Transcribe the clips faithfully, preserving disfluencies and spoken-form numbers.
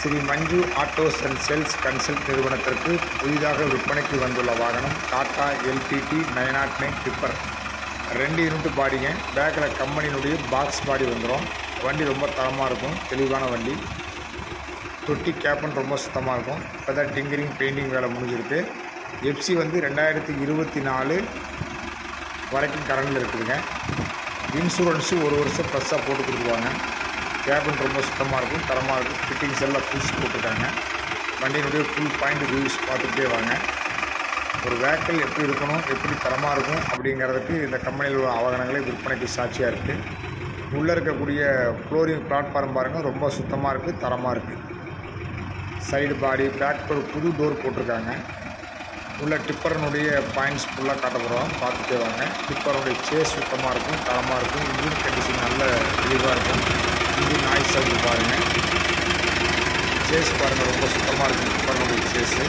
Sri Manju autos and sales consult நிறுவனத்திற்கு புதிதாக விற்பனைக்கு வந்துள்ள வாகனம் Tata LTD nine nought nine tipper. ரெண்டு யூனிட் பாடிங்க. பேக்கில் கம்பெனியினுடைய பாக்ஸ் பாடி வந்துடும். வண்டி ரொம்ப தரமாக இருக்கும், தெளிவான வண்டி. தொட்டி கேப்பன் ரொம்ப சுத்தமாக இருக்கும். இப்போ தான் டிங்கரிங் பெயிண்டிங் வேலை முடிஞ்சிருக்கு. எஃப்சி வந்து ரெண்டாயிரத்தி இருபத்தி நாலு வரைக்கும் கரண்டில் இருக்குதுங்க. இன்சூரன்ஸு ஒரு வருஷம் ப்ளஸ்ஸாக போட்டு கொடுத்துருவாங்க. கேபின் ரொம்ப சுத்தமாக இருக்கும், தரமாக இருக்கும். ஃபிட்டிங்ஸ் எல்லாம் புதுசு போட்டுருக்காங்க. வண்டியினுடைய ஃபுல் பாயிண்ட் ரிவ்யூஸ் பார்த்துக்கிட்டே வாங்க. ஒரு வெஹிக்கிள் எப்படி இருக்கணும், எப்படி தரமாக இருக்கும் அப்படிங்கிறதுக்கு இந்த கம்பெனியில் உள்ள வாகனங்களே விற்பனைக்கு சாட்சியாக இருக்குது. உள்ளே இருக்கக்கூடிய ஃப்ளோரிங் பிளாட்ஃபார்ம் பாருங்கள், ரொம்ப சுத்தமாக இருக்குது, தரமாக இருக்குது. சைடு பாடி பேக் ஒரு புது டோர் போட்டிருக்காங்க. உள்ள டிப்பரனுடைய பாயிண்ட்ஸ் ஃபுல்லாக காட்ட போகிறோம், பார்த்துட்டே வாங்க. டிப்பரனுடைய சேஸ் சுத்தமாக இருக்கும், தரமாக இருக்கும். இன்ஜின் கண்டிஷன் நல்ல தெளிவாக இருக்கும். இன்ஜின் நாய்ஸ் சவுண்டு பாருங்கள். சேஸ் பாருங்கள், ரொம்ப சுத்தமாக இருக்கும் டிப்பரனுடைய சேஸு.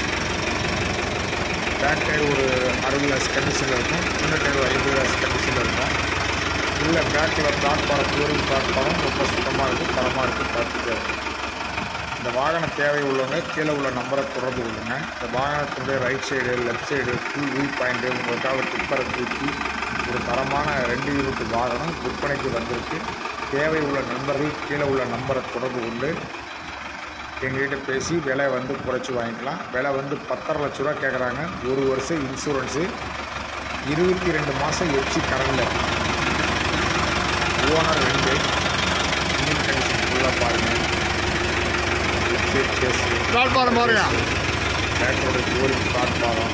பேக் டயர் ஒரு அறுபது லாஸ் கண்டிஷனில் இருக்கும். முன்ன டயர் ஒரு ஐம்பது லாஸ் கண்டிஷனில் இருக்கும். உள்ள பேக்கில் பிளாட்ஃபாரம் ஃப்ளோரிங் பிளாட்ஃபாரம் ரொம்ப சுத்தமாக இருக்குது, தரமாக இருக்குது, பார்த்துட்டே வாங்க. இந்த வாகன தேவை உள்ளவங்க கீழே உள்ள நம்பரை தொடர்பு கொள்ளுங்க. இந்த வாகனத்தினுடைய right side left side full view point உங்களுக்காக டிப்பரை தூக்கி ஒரு தரமான ரெண்டு யூனிட் வாகனம் விற்பனைக்கு வந்திருக்கு. தேவை உள்ள நண்பர்கள் கீழே உள்ள நம்பரை தொடர்பு கொண்டு எங்கள்கிட்ட பேசி விலை வந்து குறைச்சி வாங்கிக்கலாம். விலை வந்து பத்தரை லட்ச ரூபா கேட்குறாங்க. ஒரு வருஷம் இன்சூரன்ஸு, இருபத்தி ரெண்டு மாதம் எஃப்சி கரண்டில், ஓனர் ரெண்டு, இன்ஜின் கண்டிஷன் ஃபுல்லாக பாருங்கள். பிளாட்ஃபாரம் பாருங்க, பேக்கோட டோரிங் பிளாட்ஃபாரம்,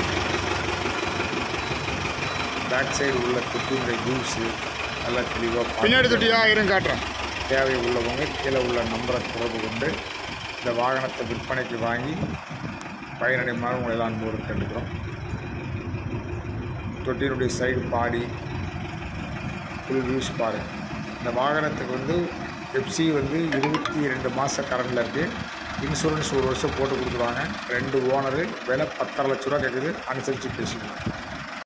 பேக் சைடு உள்ள தொட்டியுடைய வியூஸு நல்லா தெளிவாக பின்னாடி தொட்டியா இருந்து காட்டுறேன். தேவை உள்ளவங்க கீழே உள்ள நம்பரை தொடர்பு கொண்டு இந்த வாகனத்தை விற்பனைக்கு வாங்கி பயனடைமாறு உங்களை எல்லாம் அன்போடு கேட்டுக்கிறோம். தொட்டியினுடைய சைடு பாடி ஃபுல் வியூஸ் பாருங்கள். இந்த வாகனத்துக்கு வந்து எஃப்சி வந்து இருபத்தி ரெண்டு மாதம் கரண்டில் இருக்குது. இன்சூரன்ஸ் ஒரு வருஷம் போட்டு கொடுத்துருவாங்க. ரெண்டு ஓனரு, விலை பத்தரை லட்ச ரூபா கேட்குது. அனுசரித்து பேசிக்கலாம்.